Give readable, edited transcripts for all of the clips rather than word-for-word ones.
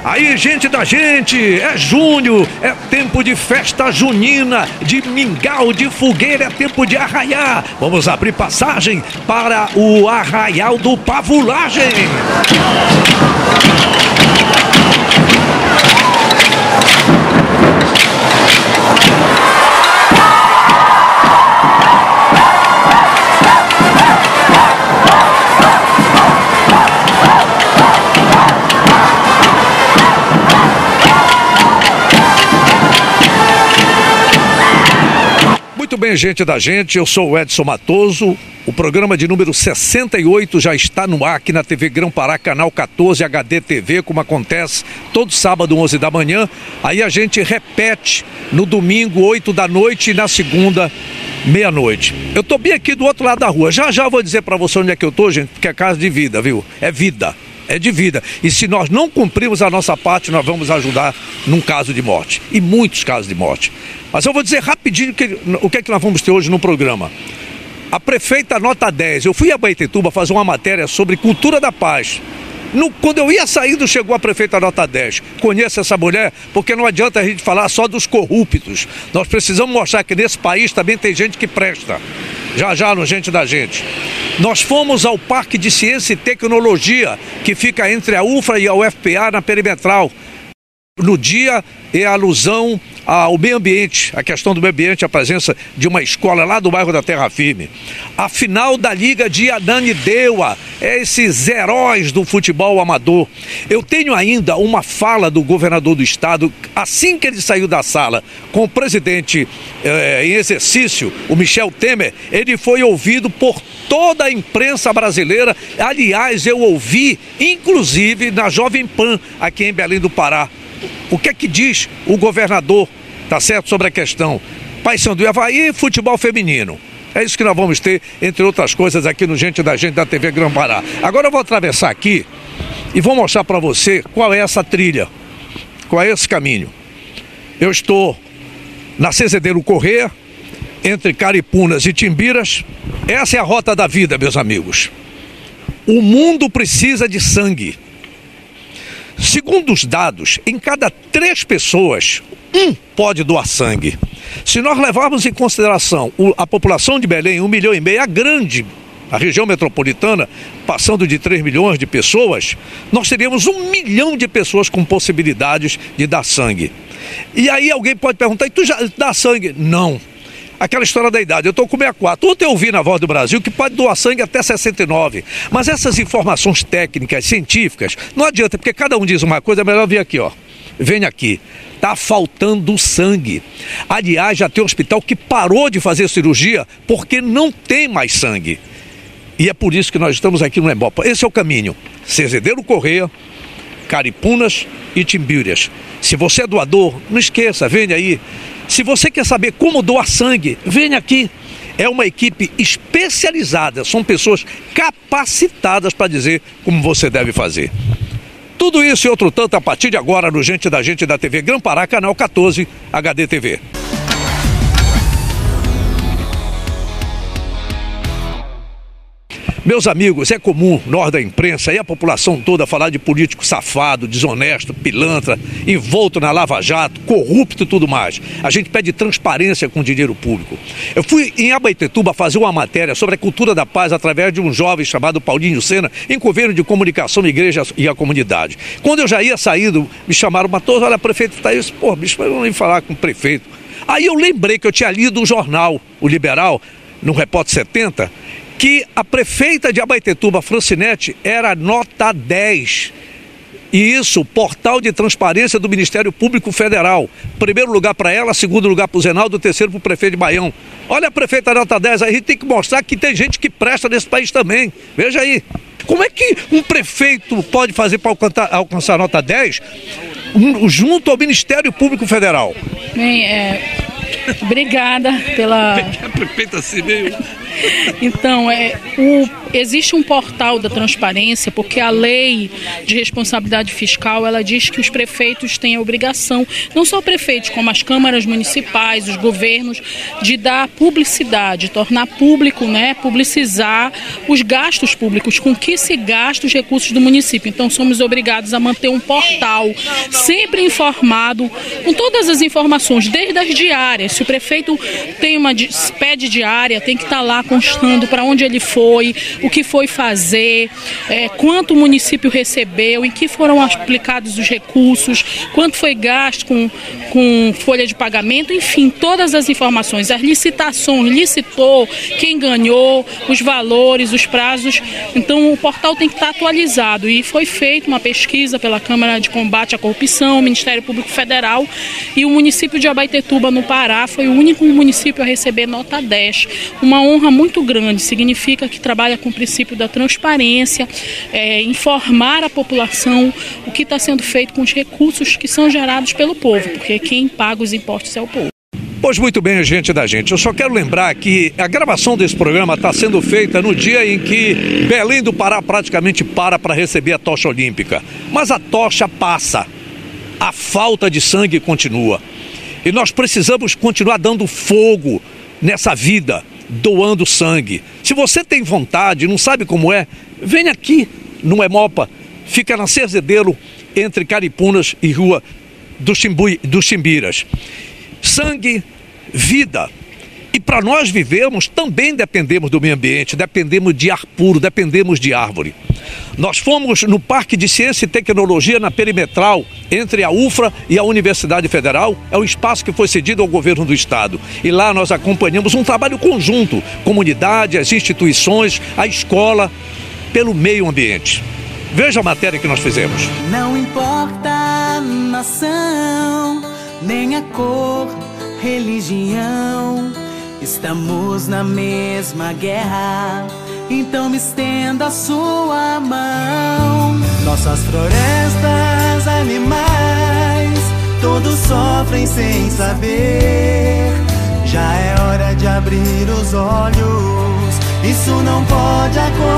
Aí, gente da gente, é junho, é tempo de festa junina, de mingau, de fogueira, é tempo de arraiar. Vamos abrir passagem para o Arraial do Pavulagem. Muito bem, gente da gente, eu sou o Edson Matoso. O programa de número 68 já está no ar aqui na TV Grão-Pará, canal 14 HD TV, como acontece todo sábado, 11 da manhã. Aí a gente repete no domingo, 8 da noite e na segunda, meia-noite. Eu tô bem aqui do outro lado da rua. Já já vou dizer para você onde é que eu tô, gente, porque é casa de vida, viu? É vida. É de vida. E se nós não cumprirmos a nossa parte, nós vamos ajudar num caso de morte. E muitos casos de morte. Mas eu vou dizer rapidinho o que é que nós vamos ter hoje no programa. A prefeita nota 10. Eu fui a Abaetetuba fazer uma matéria sobre cultura da paz. Quando eu ia saindo, chegou a prefeita nota 10. Conheço essa mulher, porque não adianta a gente falar só dos corruptos. Nós precisamos mostrar que nesse país também tem gente que presta. Já já no Gente da Gente. Nós fomos ao Parque de Ciência e Tecnologia, que fica entre a UFRA e a UFPA na Perimetral. No dia é alusão ao meio ambiente, a questão do meio ambiente, a presença de uma escola lá do bairro da Terra Firme. A final da Liga de Ananindeua, esses heróis do futebol amador. Eu tenho ainda uma fala do governador do estado, assim que ele saiu da sala com o presidente em exercício, o Michel Temer, ele foi ouvido por toda a imprensa brasileira. Aliás, eu ouvi, inclusive, na Jovem Pan, aqui em Belém do Pará. O que é que diz o governador, tá certo, sobre a questão Paysandu e Avaí e futebol feminino? É isso que nós vamos ter, entre outras coisas, aqui no Gente da Gente da TV Grão-Pará. Agora eu vou atravessar aqui e vou mostrar para você qual é essa trilha, qual é esse caminho. Eu estou na Cezedeiro Corrêa, entre Caripunas e Timbiras. Essa é a rota da vida, meus amigos. O mundo precisa de sangue. Segundo os dados, em cada 3 pessoas, 1 pode doar sangue. Se nós levarmos em consideração a população de Belém, 1,5 milhão, a região metropolitana, passando de 3 milhões de pessoas, nós teríamos 1 milhão de pessoas com possibilidades de dar sangue. E aí alguém pode perguntar, e tu já dá sangue? Não. Aquela história da idade, eu estou com 64. Ontem eu ouvi na Voz do Brasil que pode doar sangue até 69. Mas essas informações técnicas, científicas, não adianta, porque cada um diz uma coisa, é melhor vir aqui, ó. Vem aqui. Tá faltando sangue. Aliás, já tem um hospital que parou de fazer cirurgia porque não tem mais sangue. E é por isso que nós estamos aqui no Embopa. Esse é o caminho. Cezedeiro Corrêa, Caripunas e Timbiras. Se você é doador, não esqueça, vem aí. Se você quer saber como doar sangue, vem aqui. É uma equipe especializada, são pessoas capacitadas para dizer como você deve fazer. Tudo isso e outro tanto a partir de agora no Gente da Gente da TV Grão-Pará, canal 14 HD TV. Meus amigos, é comum nós da imprensa e a população toda falar de político safado, desonesto, pilantra, envolto na Lava Jato, corrupto e tudo mais. A gente pede transparência com o dinheiro público. Eu fui em Abaetetuba fazer uma matéria sobre a cultura da paz através de um jovem chamado Paulinho Sena, em governo de comunicação, igreja e a comunidade. Quando eu já ia saindo, me chamaram, Matoso, olha, prefeito está aí. Pô, bicho, eu não ia falar com o prefeito. Aí eu lembrei que eu tinha lido um jornal, o Liberal, no Repórter 70, que a prefeita de Abaetetuba, Francinete, era nota 10. E isso, portal de transparência do Ministério Público Federal. Primeiro lugar para ela, segundo lugar para o Zenaldo, terceiro para o prefeito de Baião. Olha a prefeita nota 10, aí a gente tem que mostrar que tem gente que presta nesse país também. Veja aí. Como é que um prefeito pode fazer para alcançar nota 10 junto ao Ministério Público Federal? Bem, obrigada pela... A prefeita assim meio... Então, existe um portal da transparência, porque a lei de responsabilidade fiscal, ela diz que os prefeitos têm a obrigação, não só prefeitos, como as câmaras municipais, os governos, de dar publicidade, tornar público, publicizar os gastos públicos, com que se gasta os recursos do município. Então, somos obrigados a manter um portal sempre informado, com todas as informações, desde as diárias. Se o prefeito pede diária, tem que estar lá constando para onde ele foi, o que foi fazer, quanto o município recebeu, em que foram aplicados os recursos, quanto foi gasto com folha de pagamento, enfim, todas as informações, as licitações, licitou, quem ganhou, os valores, os prazos. Então o portal tem que estar atualizado e foi feita uma pesquisa pela Câmara de Combate à Corrupção, o Ministério Público Federal, e o município de Abaetetuba, no Pará, foi o único município a receber nota 10. Uma honra muito grande, significa que trabalha com o princípio da transparência, informar a população o que está sendo feito com os recursos que são gerados pelo povo, porque quem paga os impostos é o povo. Pois muito bem, gente da gente. Eu só quero lembrar que a gravação desse programa está sendo feita no dia em que Belém do Pará praticamente para receber a tocha olímpica. Mas a tocha passa, a falta de sangue continua. E nós precisamos continuar dando fogo nessa vida, doando sangue. Se você tem vontade, não sabe como é, vem aqui no Hemopa, fica na Cerzedelo, entre Caripunas e Rua dos Chimbiras. Sangue, vida. E para nós vivermos, também dependemos do meio ambiente, dependemos de ar puro, dependemos de árvore. Nós fomos no Parque de Ciência e Tecnologia, na Perimetral, entre a UFRA e a Universidade Federal. É um espaço que foi cedido ao governo do estado. E lá nós acompanhamos um trabalho conjunto, comunidade, as instituições, a escola, pelo meio ambiente. Veja a matéria que nós fizemos. Não importa a nação, nem a cor, religião, estamos na mesma guerra, então me estenda a sua mão. Nossas florestas, animais, todos sofrem sem saber. Já é hora de abrir os olhos, isso não pode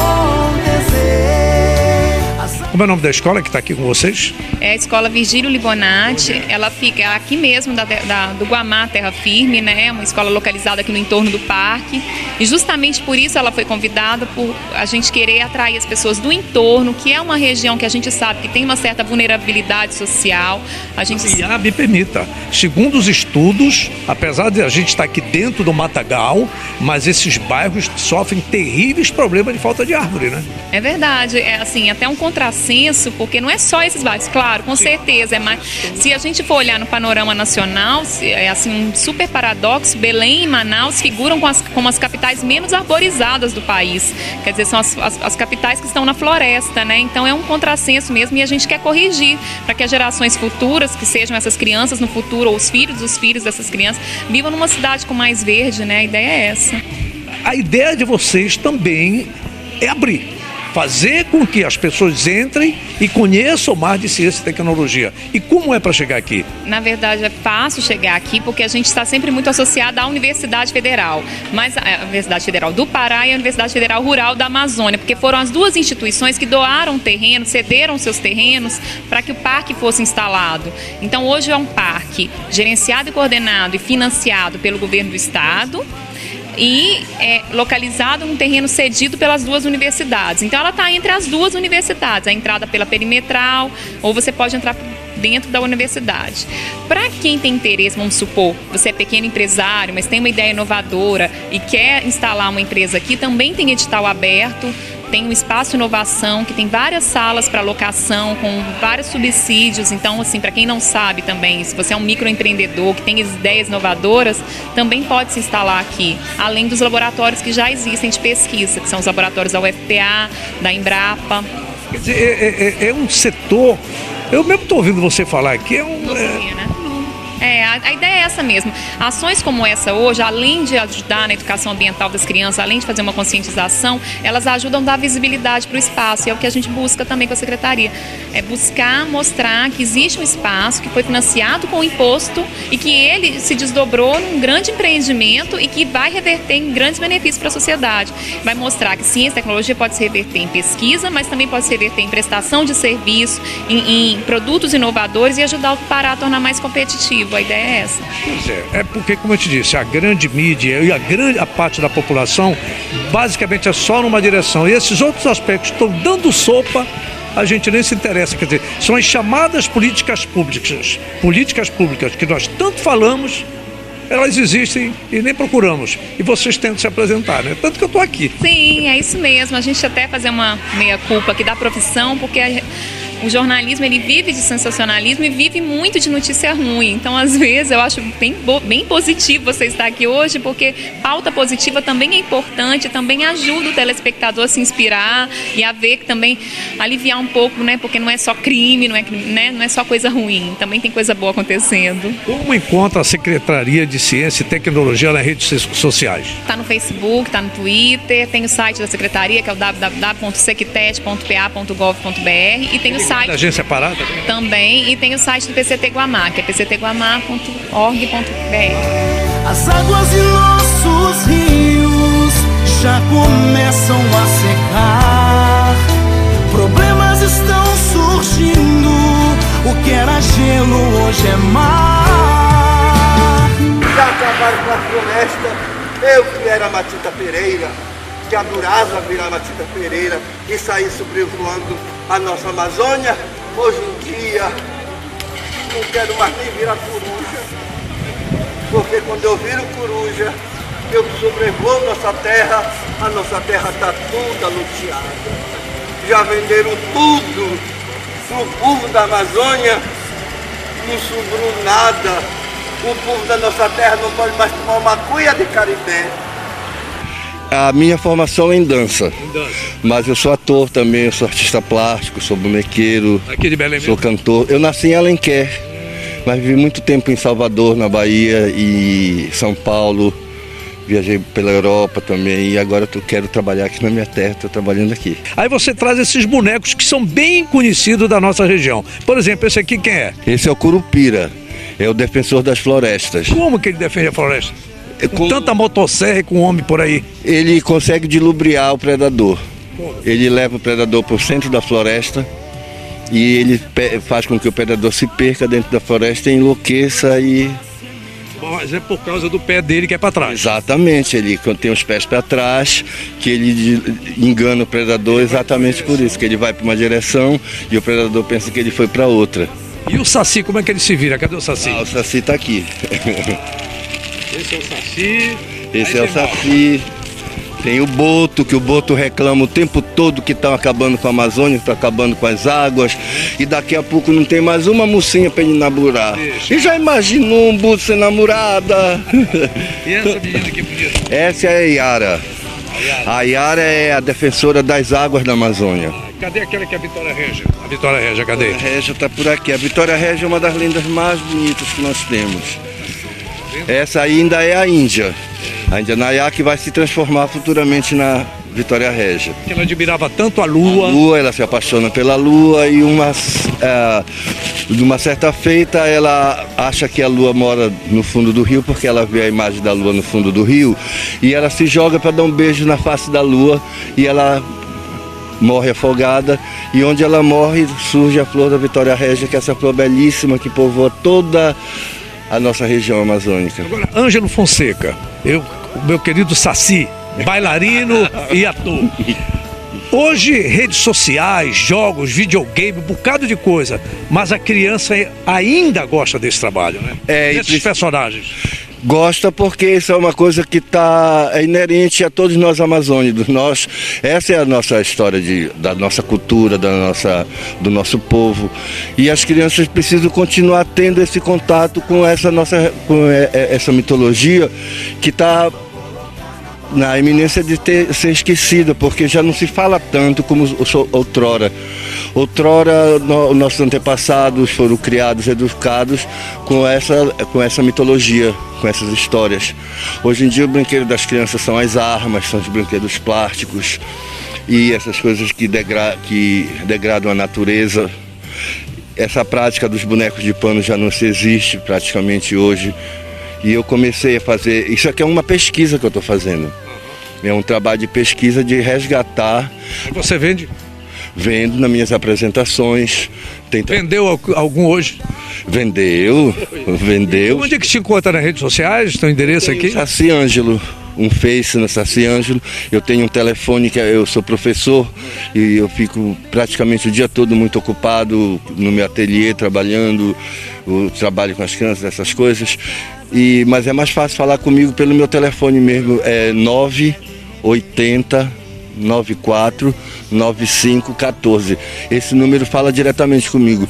acontecer. Como é o nome da escola que está aqui com vocês? É a Escola Virgílio Libonati. Ela fica aqui mesmo do Guamá, Terra Firme, né? Uma escola localizada aqui no entorno do parque. E justamente por isso ela foi convidada, por a gente querer atrair as pessoas do entorno, que é uma região que a gente sabe que tem uma certa vulnerabilidade social. Me permita, segundo os estudos, apesar de a gente estar aqui dentro do Matagal, mas esses bairros sofrem terríveis problemas de falta de árvore, né? É verdade, é assim, até um contrassenso, porque não é só esses bairros, claro, com certeza, mas se a gente for olhar no panorama nacional, é assim um super paradoxo. Belém e Manaus figuram como as capitais menos arborizadas do país, quer dizer, são as capitais que estão na floresta, né? Então é um contrassenso mesmo, e a gente quer corrigir para que as gerações futuras, que sejam essas crianças no futuro, ou os filhos dos filhos dessas crianças, vivam numa cidade com mais verde, né? A ideia é essa. A ideia de vocês também é abrir, fazer com que as pessoas entrem e conheçam mais de ciência e tecnologia. E como é para chegar aqui? Na verdade, é fácil chegar aqui porque a gente está sempre muito associado à Universidade Federal, mas a Universidade Federal do Pará e a Universidade Federal Rural da Amazônia, porque foram as duas instituições que doaram terreno, cederam seus terrenos para que o parque fosse instalado. Então, hoje é um parque gerenciado e coordenado e financiado pelo governo do estado, e é localizado num terreno cedido pelas duas universidades. Então ela está entre as duas universidades, a entrada pela perimetral, ou você pode entrar dentro da universidade. Para quem tem interesse, vamos supor, você é pequeno empresário, mas tem uma ideia inovadora e quer instalar uma empresa aqui, também tem edital aberto. Tem um espaço inovação que tem várias salas para locação com vários subsídios. Então, assim, para quem não sabe também, se você é um microempreendedor que tem ideias inovadoras, também pode se instalar aqui, além dos laboratórios que já existem de pesquisa, que são os laboratórios da UFPA, da Embrapa. Quer dizer, é um setor, eu mesmo estou ouvindo você falar aqui, A ideia é essa mesmo. Ações como essa hoje, além de ajudar na educação ambiental das crianças, além de fazer uma conscientização, elas ajudam a dar visibilidade para o espaço, e é o que a gente busca também com a Secretaria. É buscar mostrar que existe um espaço que foi financiado com o imposto e que ele se desdobrou num grande empreendimento e que vai reverter em grandes benefícios para a sociedade. Vai mostrar que ciência e tecnologia pode se reverter em pesquisa, mas também pode se reverter em prestação de serviço, em produtos inovadores e ajudar o Pará a tornar mais competitivo. A ideia é essa. Pois é porque, como eu te disse, a grande mídia e a parte da população basicamente é só numa direção. E esses outros aspectos estão dando sopa, a gente nem se interessa. Quer dizer, são as chamadas políticas públicas que nós tanto falamos, elas existem e nem procuramos. E vocês tentam se apresentar, né? Tanto que eu estou aqui. Sim, é isso mesmo. A gente até fazer uma meia-culpa aqui da profissão, porque o jornalismo, ele vive de sensacionalismo e vive muito de notícia ruim. Então, às vezes, eu acho bem positivo você estar aqui hoje, porque pauta positiva também é importante, também ajuda o telespectador a se inspirar e a ver que também aliviar um pouco, né? Porque não é só crime, não é só coisa ruim, também tem coisa boa acontecendo. Como encontra a Secretaria de Ciência e Tecnologia nas redes sociais? Está no Facebook, está no Twitter, tem o site da Secretaria, que é o www.sectet.pa.gov.br, e tem o site da Agência Pará também, e tem o site do PCT Guamá, que é pctguamá.org.br. As águas de nossos rios já começam a secar. Problemas estão surgindo. O que era gelo hoje é mar. Já acabaram com a floresta. Eu que era Matita Pereira, que adorava virar Matita Pereira e sair sobrevoando a nossa Amazônia, hoje em dia não quero mais nem virar coruja, porque quando eu viro coruja, eu sobrevoo a nossa terra está toda luteada. Já venderam tudo pro povo da Amazônia, não sobrou nada. O povo da nossa terra não pode mais tomar uma cuia de Caribé. A minha formação é em dança, mas eu sou ator também, eu sou artista plástico, sou bonequeiro, aqui de Belém sou cantor. Eu nasci em Alenquer, mas vivi muito tempo em Salvador, na Bahia, e São Paulo. Viajei pela Europa também e agora eu quero trabalhar aqui na minha terra, estou trabalhando aqui. Aí você traz esses bonecos que são bem conhecidos da nossa região. Por exemplo, esse aqui quem é? Esse é o Curupira, é o defensor das florestas. Como que ele defende a floresta? Com tanta motosserra e com homem por aí. Ele consegue dilubriar o predador. Ele leva o predador para o centro da floresta e ele faz com que o predador se perca dentro da floresta, enlouqueça e... Mas é por causa do pé dele que é para trás. Exatamente, ele tem os pés para trás, que ele engana o predador exatamente por isso, que ele vai para uma direção e o predador pensa que ele foi para outra. E o Saci, como é que ele se vira? Cadê o Saci? O Saci está aqui. Esse é o Saci. Esse é o Saci. Tem o Boto, que o Boto reclama o tempo todo que estão acabando com a Amazônia, que estão acabando com as águas. E daqui a pouco não tem mais uma mocinha para ele namorar. E já imaginou um Boto ser namorada? E essa menina aqui bonita? Essa é a Yara. A Yara é a defensora das águas da Amazônia. Cadê aquela que é a Vitória Régia? A Vitória Régia, cadê? A Régia está por aqui. A Vitória Régia é uma das lendas mais bonitas que nós temos. Essa ainda é a Índia. A Índia Nayá, que vai se transformar futuramente na Vitória Régia. Porque ela admirava tanto a Lua. A Lua, ela se apaixona pela Lua e numa certa feita ela acha que a Lua mora no fundo do rio, porque ela vê a imagem da Lua no fundo do rio, e ela se joga para dar um beijo na face da Lua e ela morre afogada, e onde ela morre surge a flor da Vitória Régia, que é essa flor belíssima que povoa toda a nossa região amazônica. Agora, Ângelo Fonseca, o meu querido Saci, bailarino e ator. Hoje, redes sociais, jogos, videogame, um bocado de coisa, mas a criança ainda gosta desse trabalho, né? Desses personagens. Gosta porque isso é uma coisa que é inerente a todos nós amazônicos. Essa é a nossa história da nossa cultura, do nosso povo. E as crianças precisam continuar tendo esse contato com essa mitologia que está na iminência de ser esquecida, porque já não se fala tanto como outrora. Outrora, nossos antepassados foram criados, educados com essa mitologia, com essas histórias. Hoje em dia o brinquedo das crianças são as armas, são os brinquedos plásticos e essas coisas que degradam a natureza. Essa prática dos bonecos de pano já não se existe praticamente hoje. E eu comecei a fazer, isso aqui é uma pesquisa que eu estou fazendo. É um trabalho de pesquisa de resgatar. Você vende? Vendo nas minhas apresentações. Vendeu algum hoje? Vendeu. Onde é que te encontra nas redes sociais? Teu endereço aqui? Saci Ângelo, um Face na Saci Ângelo. Eu tenho um telefone que eu sou professor e eu fico praticamente o dia todo muito ocupado no meu ateliê trabalhando, eu trabalho com as crianças, essas coisas. Mas é mais fácil falar comigo pelo meu telefone mesmo, é 980 94 9514. Esse número fala diretamente comigo.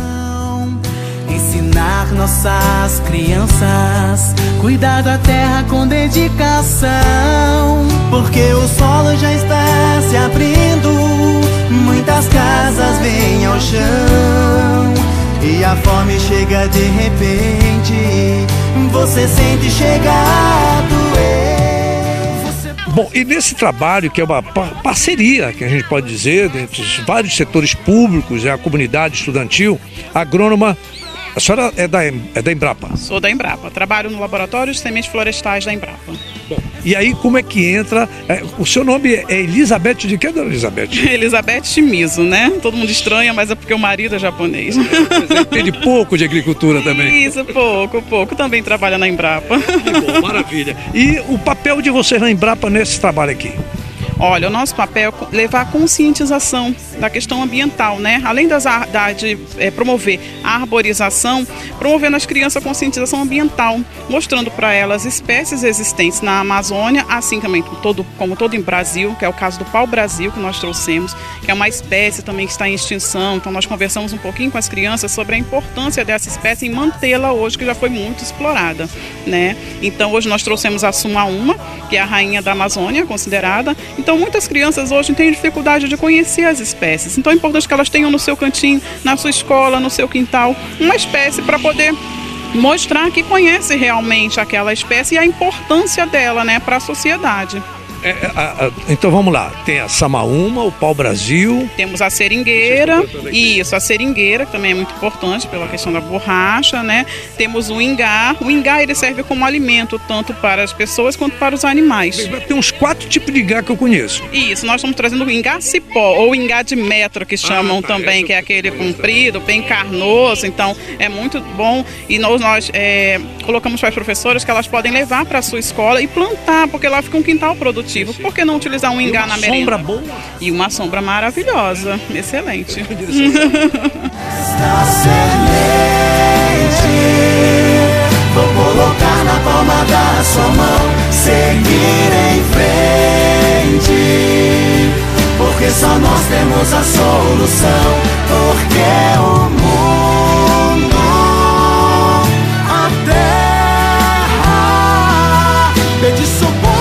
Ensinar nossas crianças, cuidar da terra com dedicação, porque o solo já está se abrindo, muitas casas vêm ao chão e a fome chega de repente, você sente chegar a doer. Bom, e nesse trabalho, que é uma parceria, que a gente pode dizer, entre os vários setores públicos, a comunidade estudantil, a agrônoma, a senhora é da Embrapa? Sou da Embrapa, trabalho no laboratório de sementes florestais da Embrapa. Bom, e aí como é que entra, o seu nome é Elizabeth de quê, dona Elizabeth? Elizabeth Shimizu, né? Todo mundo estranha, mas é porque o marido é japonês. Você entende pouco de agricultura também? Isso, pouco. Também trabalha na Embrapa. Bom, maravilha. E o papel de vocês na Embrapa nesse trabalho aqui? Olha, o nosso papel é levar a conscientização da questão ambiental, né? Além de promover a arborização, promover nas crianças a conscientização ambiental, mostrando para elas espécies existentes na Amazônia, assim também como todo em Brasil, que é o caso do pau-brasil que nós trouxemos, que é uma espécie também que está em extinção. Então nós conversamos um pouquinho com as crianças sobre a importância dessa espécie e mantê-la hoje, que já foi muito explorada, né? Então hoje nós trouxemos a Sumaúma, que é a rainha da Amazônia, considerada. Então muitas crianças hoje têm dificuldade de conhecer as espécies. Então é importante que elas tenham no seu cantinho, na sua escola, no seu quintal, uma espécie para poder mostrar que conhece realmente aquela espécie e a importância dela, né, para a sociedade. Então vamos lá, tem a Samaúma, o pau-brasil. Temos a seringueira, a seringueira que também é muito importante pela questão da borracha, né? Temos o ingá ele serve como alimento tanto para as pessoas quanto para os animais. Tem uns 4 tipos de ingá que eu conheço. Isso, nós estamos trazendo o ingá cipó, ou ingá de metro, que chamam também, que é aquele comprido, bem carnoso, então é muito bom. E nós colocamos para as professoras que elas podem levar para a sua escola e plantar, porque lá fica um quintal produtivo. Por que não utilizar um ingá na merenda? Sombra boa. E uma sombra maravilhosa, excelente. Esta semente vou colocar na palma da sua mão, seguir em frente, porque só nós temos a solução, porque o mundo, a terra pede socorro.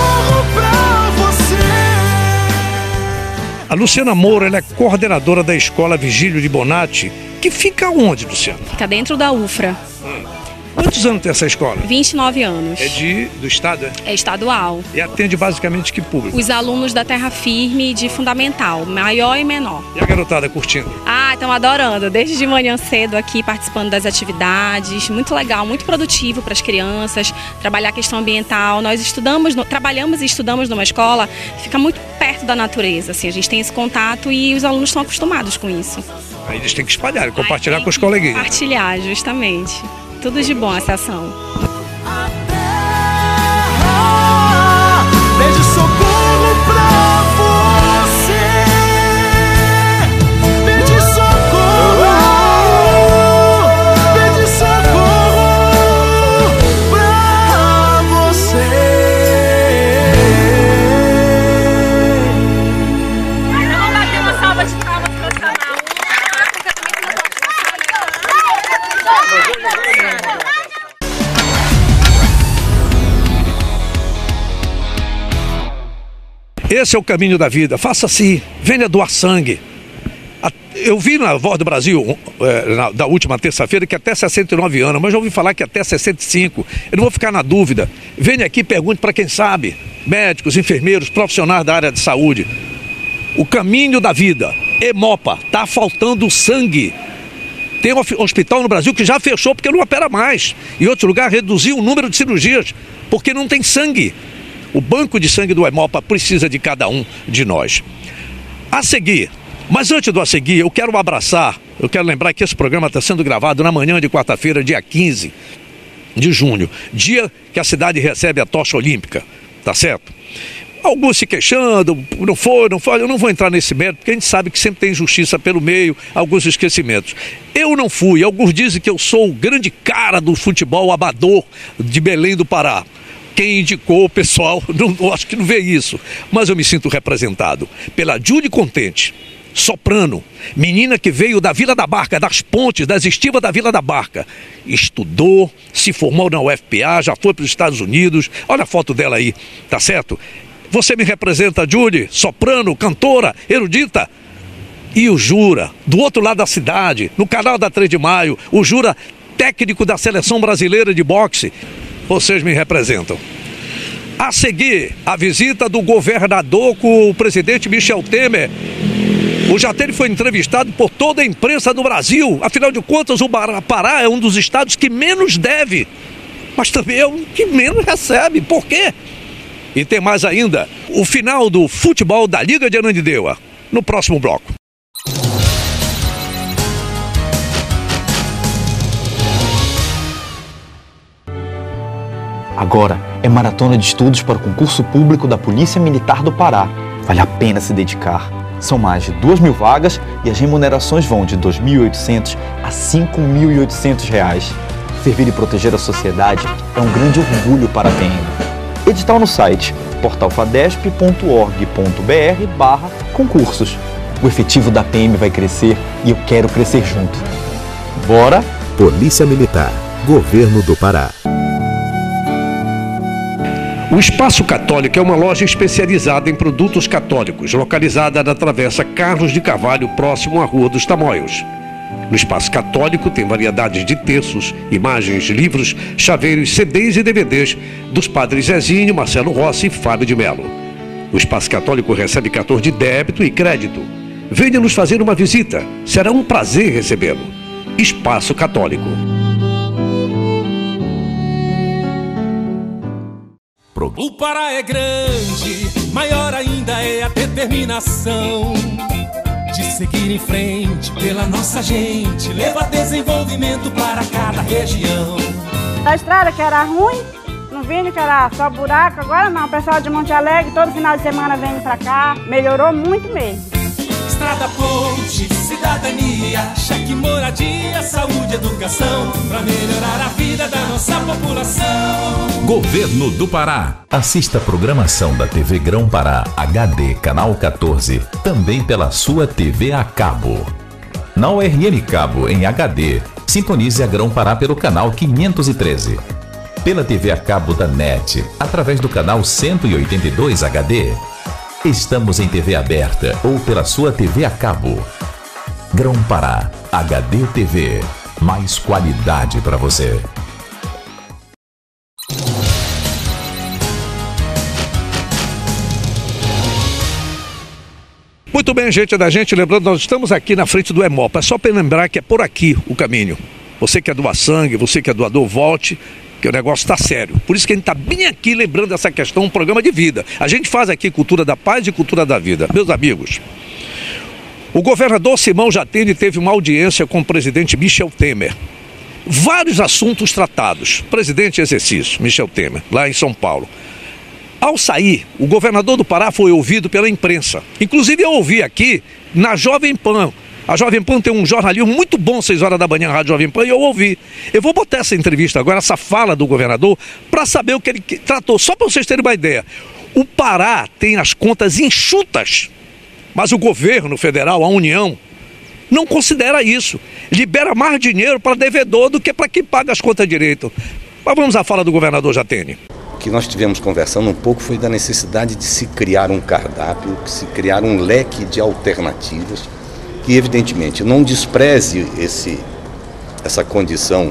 A Luciana Moura, ela é coordenadora da Escola Vigílio de Bonatti, que fica onde, Luciana? Fica dentro da UFRA. Quantos anos tem essa escola? 29 anos. É do estado, é? É estadual. E atende basicamente que público? Os alunos da Terra Firme de fundamental, maior e menor. E a garotada curtindo? Estão adorando. Desde de manhã cedo aqui participando das atividades. Muito legal, muito produtivo para as crianças. Trabalhar a questão ambiental. Nós trabalhamos e estudamos numa escola que fica muito perto da natureza. Assim, a gente tem esse contato e os alunos estão acostumados com isso. Aí eles têm que espalhar, compartilhar com os coleguinhas. Compartilhar, justamente. Tudo de bom essa ação. A terra pede socorro pra você, pede socorro pra você. Vamos bater uma salva de palmas para o canal. Esse é o caminho da vida. Faça assim, venha doar sangue. Eu vi na Voz do Brasil, da última terça-feira, que até 69 anos, mas já ouvi falar que até 65. Eu não vou ficar na dúvida. Venha aqui e pergunte para quem sabe. Médicos, enfermeiros, profissionais da área de saúde. O caminho da vida. Hemopa, está faltando sangue. Tem um hospital no Brasil que já fechou porque não opera mais. Em outro lugar, reduziu o número de cirurgias porque não tem sangue. O banco de sangue do Hemopa precisa de cada um de nós. A seguir, mas antes do a seguir, eu quero lembrar que esse programa está sendo gravado na manhã de quarta-feira, dia 15 de junho, dia que a cidade recebe a tocha olímpica, tá certo? Alguns se queixando, não foi, eu não vou entrar nesse mérito, porque a gente sabe que sempre tem injustiça pelo meio, alguns esquecimentos. Eu não fui, alguns dizem que eu sou o grande cara do futebol amador de Belém do Pará. Quem indicou o pessoal, acho que não vê isso, mas eu me sinto representado pela Judy Contente, soprano, menina que veio da Vila da Barca, das pontes, das estivas da Vila da Barca. Estudou, se formou na UFPA, já foi para os Estados Unidos. Olha a foto dela aí, tá certo? Você me representa, Judy, soprano, cantora, erudita. E o Jura, do outro lado da cidade, no canal da 3 de Maio, o Jura, técnico da Seleção Brasileira de Boxe. Vocês me representam. A seguir, a visita do governador com o presidente Michel Temer. O Jatene foi entrevistado por toda a imprensa do Brasil. Afinal de contas, o Pará é um dos estados que menos deve, mas também é o que menos recebe. Por quê? E tem mais ainda, o final do futebol da Liga de Ananindeua, no próximo bloco. Agora é maratona de estudos para o concurso público da Polícia Militar do Pará. Vale a pena se dedicar. São mais de 2.000 vagas e as remunerações vão de R$ 2.800 a R$ 5.800. Servir e proteger a sociedade é um grande orgulho para a PM. Edital no site portalfadesp.org.br/concursos. O efetivo da PM vai crescer e eu quero crescer junto. Bora? Polícia Militar, Governo do Pará. O Espaço Católico é uma loja especializada em produtos católicos, localizada na Travessa Carlos de Carvalho, próximo à Rua dos Tamoios. No Espaço Católico tem variedades de terços, imagens, livros, chaveiros, CDs e DVDs dos padres Zezinho, Marcelo Rossi e Fábio de Melo. O Espaço Católico recebe cartão de débito e crédito. Venha nos fazer uma visita, será um prazer recebê-lo. Espaço Católico. O Pará é grande, maior ainda é a determinação de seguir em frente pela nossa gente, levar desenvolvimento para cada região. A estrada que era ruim, não vinha que era só buraco, agora não, o pessoal de Monte Alegre todo final de semana vem pra cá, melhorou muito mesmo. Estrada, ponte, cidadania, cheque, moradia, saúde, educação, para melhorar a vida da nossa população. Governo do Pará. Assista a programação da TV Grão Pará HD, canal 14, também pela sua TV a cabo. Na URN Cabo, em HD, sintonize a Grão Pará pelo canal 513. Pela TV a cabo da NET, através do canal 182 HD. Estamos em TV aberta ou pela sua TV a cabo. Grão Pará, HD TV. Mais qualidade para você. Muito bem, gente da gente, lembrando, nós estamos aqui na frente do Hemopa. É só para lembrar que é por aqui o caminho. Você que é doar sangue, você que é doador, volte, que o negócio está sério. Por isso que a gente está bem aqui lembrando dessa questão, um programa de vida. A gente faz aqui cultura da paz e cultura da vida. Meus amigos, o governador Simão Jatene teve uma audiência com o presidente Michel Temer. Vários assuntos tratados. Presidente em exercício, Michel Temer, lá em São Paulo. Ao sair, o governador do Pará foi ouvido pela imprensa. Inclusive eu ouvi aqui na Jovem Pan. A Jovem Pan tem um jornalismo muito bom, 6 horas da manhã, Rádio Jovem Pan, e eu ouvi. Eu vou botar essa entrevista agora, essa fala do governador, para saber o que ele tratou. Só para vocês terem uma ideia. O Pará tem as contas enxutas, mas o governo federal, a União, não considera isso. Libera mais dinheiro para devedor do que para quem paga as contas direito. Mas vamos à fala do governador Jatene. que nós tivemos conversando um pouco foi da necessidade de se criar um cardápio, de se criar um leque de alternativas que, evidentemente, não despreze essa condição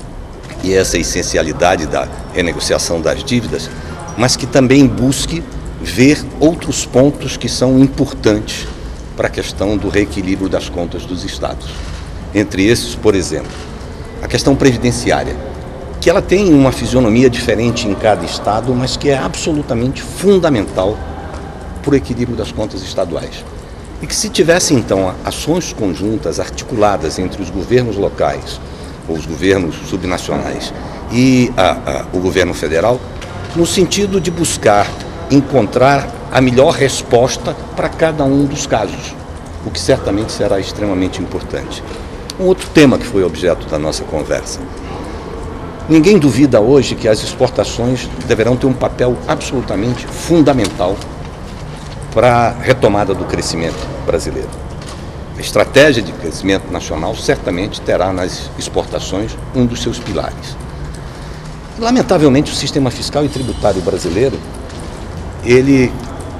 e essa essencialidade da renegociação das dívidas, mas que também busque ver outros pontos que são importantes para a questão do reequilíbrio das contas dos estados. Entre esses, por exemplo, a questão previdenciária, que ela tem uma fisionomia diferente em cada estado, mas que é absolutamente fundamental para o equilíbrio das contas estaduais. E que se tivesse, então, ações conjuntas, articuladas entre os governos locais, ou os governos subnacionais e o governo federal, no sentido de buscar encontrar a melhor resposta para cada um dos casos, o que certamente será extremamente importante. Um outro tema que foi objeto da nossa conversa. Ninguém duvida hoje que as exportações deverão ter um papel absolutamente fundamental para a retomada do crescimento brasileiro. A estratégia de crescimento nacional certamente terá nas exportações um dos seus pilares. Lamentavelmente, o sistema fiscal e tributário brasileiro, ele,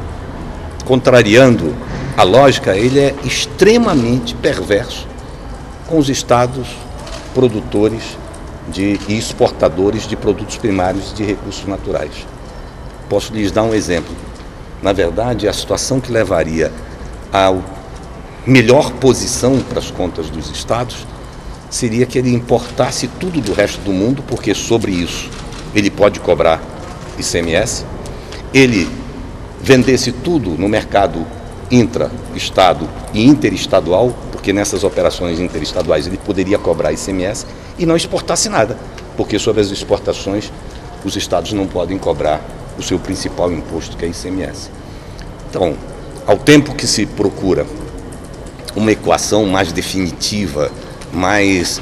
contrariando a lógica, ele é extremamente perverso com os estados produtores e exportadores de produtos primários e de recursos naturais. Posso lhes dar um exemplo. Na verdade, a situação que levaria à melhor posição para as contas dos estados seria que ele importasse tudo do resto do mundo, porque sobre isso ele pode cobrar ICMS, ele vendesse tudo no mercado intra-estado e interestadual, porque nessas operações interestaduais ele poderia cobrar ICMS, e não exportasse nada, porque sobre as exportações os estados não podem cobrar o seu principal imposto, que é ICMS. Então, ao tempo que se procura uma equação mais definitiva, mais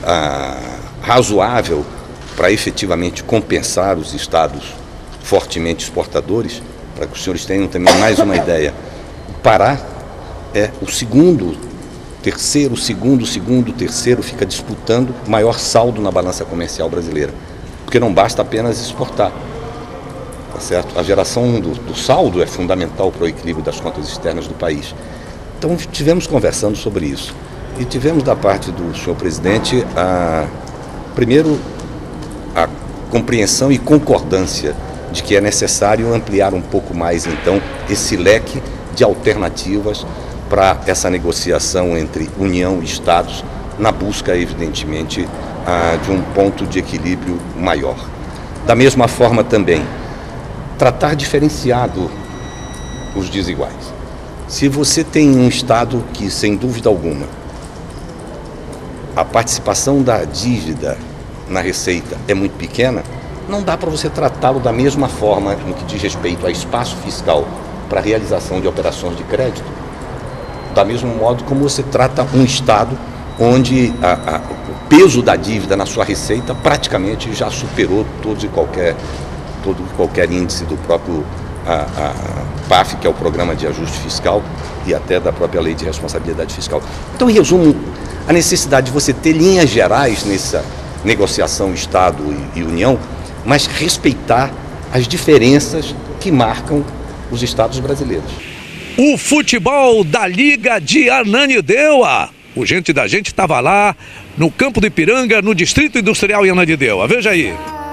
razoável para efetivamente compensar os estados fortemente exportadores, para que os senhores tenham também mais uma ideia, o Pará é o terceiro fica disputando o maior saldo na balança comercial brasileira, porque não basta apenas exportar, tá certo? A geração do saldo é fundamental para o equilíbrio das contas externas do país. Então, estivemos conversando sobre isso e tivemos da parte do senhor presidente, primeiro, a compreensão e concordância de que é necessário ampliar um pouco mais, então, esse leque de alternativas para essa negociação entre União e Estados, na busca, evidentemente, de um ponto de equilíbrio maior. Da mesma forma também, tratar diferenciado os desiguais. Se você tem um Estado que, sem dúvida alguma, a participação da dívida na receita é muito pequena, não dá para você tratá-lo da mesma forma no que diz respeito a espaço fiscal para a realização de operações de crédito, da mesmo modo como você trata um Estado onde o peso da dívida na sua receita praticamente já superou todo e qualquer índice do próprio PAF, que é o Programa de Ajuste Fiscal, e até da própria Lei de Responsabilidade Fiscal. Então, em resumo, a necessidade de você ter linhas gerais nessa negociação Estado e União, mas respeitar as diferenças que marcam os estados brasileiros. O futebol da Liga de Ananindeua. O Gente da Gente estava lá no Campo do Ipiranga, no Distrito Industrial em Ananindeua. Veja aí.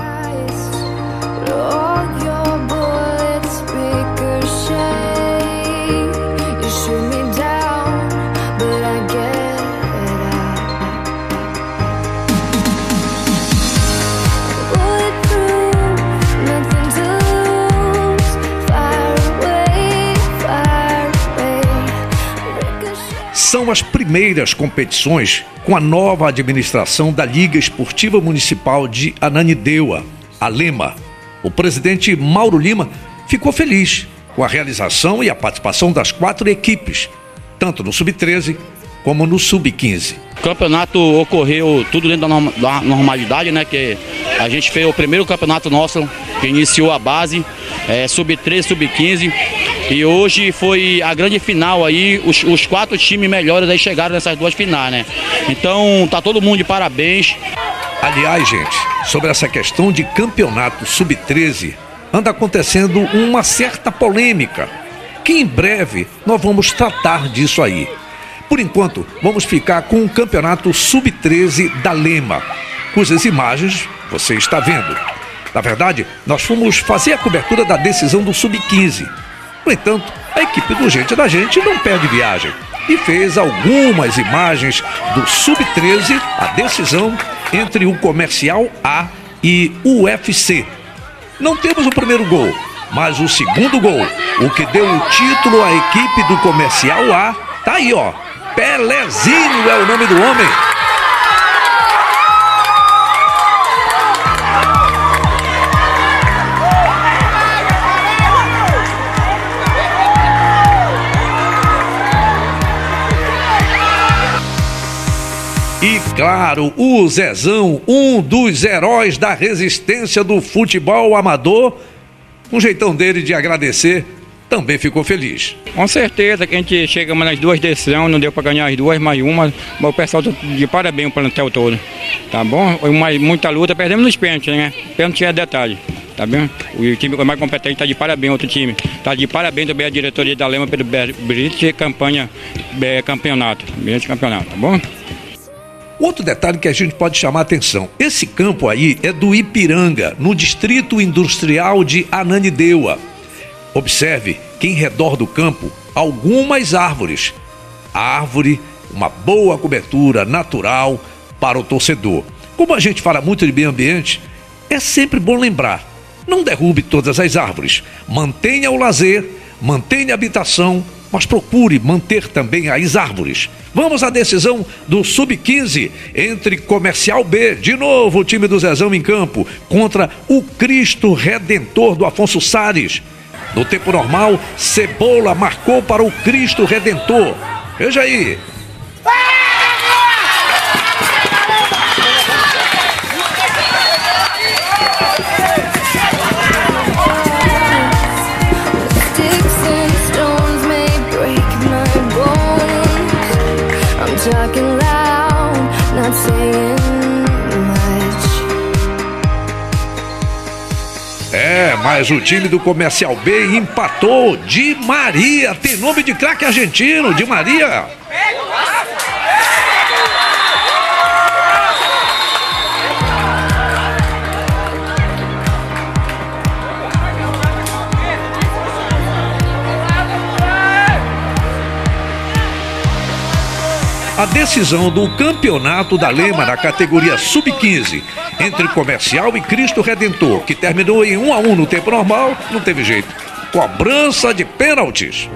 São as primeiras competições com a nova administração da Liga Esportiva Municipal de Ananindeua, a Lema. O presidente Mauro Lima ficou feliz com a realização e a participação das 4 equipes, tanto no Sub-13 como no Sub-15. O campeonato ocorreu tudo dentro da normalidade, né? Que a gente fez o primeiro campeonato nosso, que iniciou a base, Sub-13, Sub-15. E hoje foi a grande final aí, os 4 times melhores aí chegaram nessas 2 finais, né? Então tá todo mundo de parabéns. Aliás, gente, sobre essa questão de campeonato Sub-13, anda acontecendo uma certa polêmica, que em breve nós vamos tratar disso aí. Por enquanto, vamos ficar com o campeonato Sub-13 da Lema, cujas imagens você está vendo. Na verdade, nós fomos fazer a cobertura da decisão do Sub-15. No entanto, a equipe do Gente da Gente não perde viagem e fez algumas imagens do Sub-13, a decisão entre o Comercial A e o UFC. Não temos o primeiro gol, mas o segundo gol, o que deu o título à equipe do Comercial A, tá aí, ó. Pelezinho é o nome do homem. E claro, o Zezão, um dos heróis da resistência do futebol amador, um jeitão dele de agradecer, também ficou feliz. Com certeza que a gente chegamos nas duas decisões, não deu para ganhar as duas, mas uma, mas o pessoal tá de parabéns o plantel todo, tá bom? Muita luta, perdemos nos pênaltis, né? Pênalti é detalhe, tá bem? O time mais competente está de parabéns, outro time. Está de parabéns também a diretoria da Lema pelo brilhante campeonato, tá bom? Outro detalhe que a gente pode chamar a atenção, esse campo aí é do Ipiranga, no distrito industrial de Ananindeua. Observe que em redor do campo, algumas árvores. A árvore, uma boa cobertura natural para o torcedor. Como a gente fala muito de meio ambiente, é sempre bom lembrar, não derrube todas as árvores. Mantenha o lazer, mantenha a habitação, mas procure manter também as árvores. Vamos à decisão do Sub-15 entre Comercial B, de novo o time do Zezão em campo, contra o Cristo Redentor do Afonso Salles. No tempo normal, Cebola marcou para o Cristo Redentor. Veja aí. Mas o time do Comercial B empatou. Di Maria, tem nome de craque argentino, Di Maria. A decisão do campeonato da Lema na categoria Sub-15 entre Comercial e Cristo Redentor, que terminou em 1-1 no tempo normal, não teve jeito. Cobrança de pênaltis.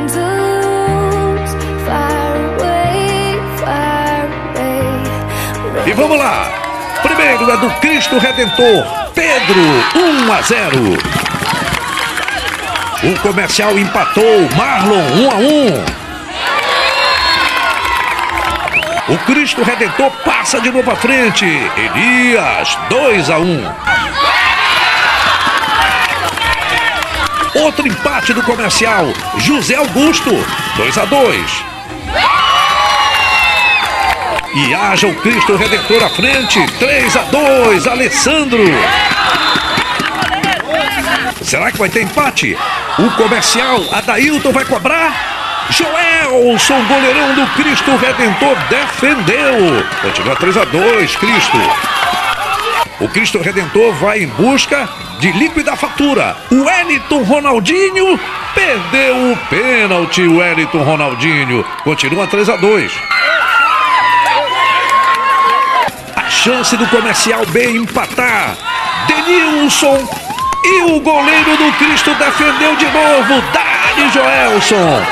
E vamos lá. Primeiro é do Cristo Redentor, Pedro, 1-0. O Comercial empatou, Marlon, 1-1. O Cristo Redentor passa de novo à frente. Elias, 2-1. Outro empate do Comercial. José Augusto, 2-2. E haja o Cristo Redentor à frente. 3-2. Alessandro. Será que vai ter empate? O Comercial, Adailton vai cobrar? Joelson, goleirão do Cristo Redentor, defendeu. Continua 3-2, Cristo. O Cristo Redentor vai em busca de liquidar a fatura. O Wellington Ronaldinho perdeu o pênalti. O Wellington Ronaldinho continua 3-2. A chance do Comercial B empatar. Denilson e o goleiro do Cristo defendeu de novo. Dali Joelson.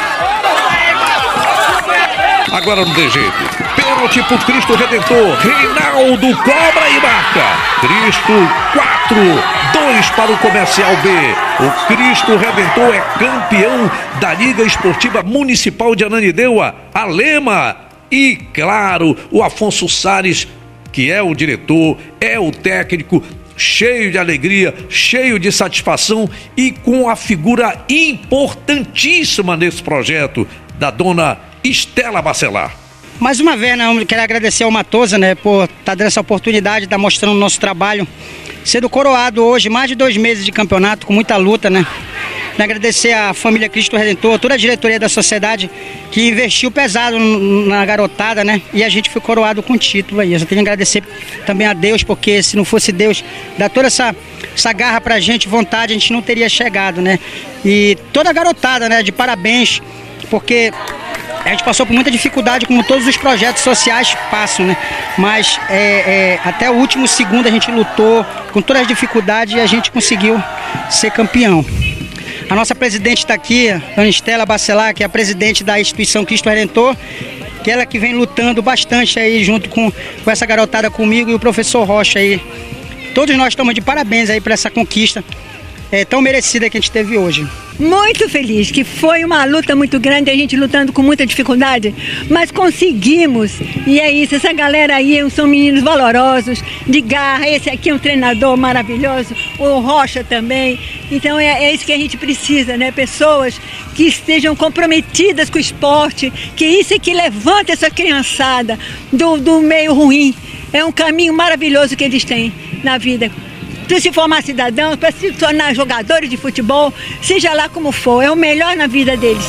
Agora não tem jeito. Pênalti pro Cristo Redentor. Reinaldo cobra e marca. Cristo 4-2 para o Comercial B. O Cristo Redentor é campeão da Liga Esportiva Municipal de Ananindeua, a Lema. E, claro, o Afonso Salles, que é o diretor, é o técnico, cheio de alegria, cheio de satisfação e com a figura importantíssima nesse projeto da dona Estela Bacelar. Mais uma vez, né, eu quero agradecer ao Matosa, né, por estar dando essa oportunidade, estar mostrando o nosso trabalho, sendo coroado hoje, mais de 2 meses de campeonato, com muita luta, né. Agradecer à família Cristo Redentor, toda a diretoria da sociedade que investiu pesado na garotada, né, e a gente foi coroado com título aí. Eu só tenho que agradecer também a Deus, porque se não fosse Deus dar toda essa garra pra gente, vontade, a gente não teria chegado, né. E toda a garotada, né, de parabéns, porque a gente passou por muita dificuldade, como todos os projetos sociais passam, né? Mas até o último segundo a gente lutou com todas as dificuldades e a gente conseguiu ser campeão. A nossa presidente está aqui, a Dona Estela Bacelar, que é a presidente da instituição Cristo Redentor, que ela que vem lutando bastante aí junto com essa garotada comigo e o professor Rocha aí. Todos nós estamos de parabéns aí por essa conquista tão merecida que a gente teve hoje. Muito feliz, que foi uma luta muito grande, a gente lutando com muita dificuldade, mas conseguimos. E é isso, essa galera aí são meninos valorosos, de garra. Esse aqui é um treinador maravilhoso, o Rocha também. Então é isso que a gente precisa, né? Pessoas que estejam comprometidas com o esporte, que isso é que levanta essa criançada do meio ruim. É um caminho maravilhoso que eles têm na vida. Para se formar cidadãos, para se tornar jogadores de futebol, seja lá como for, é o melhor na vida deles.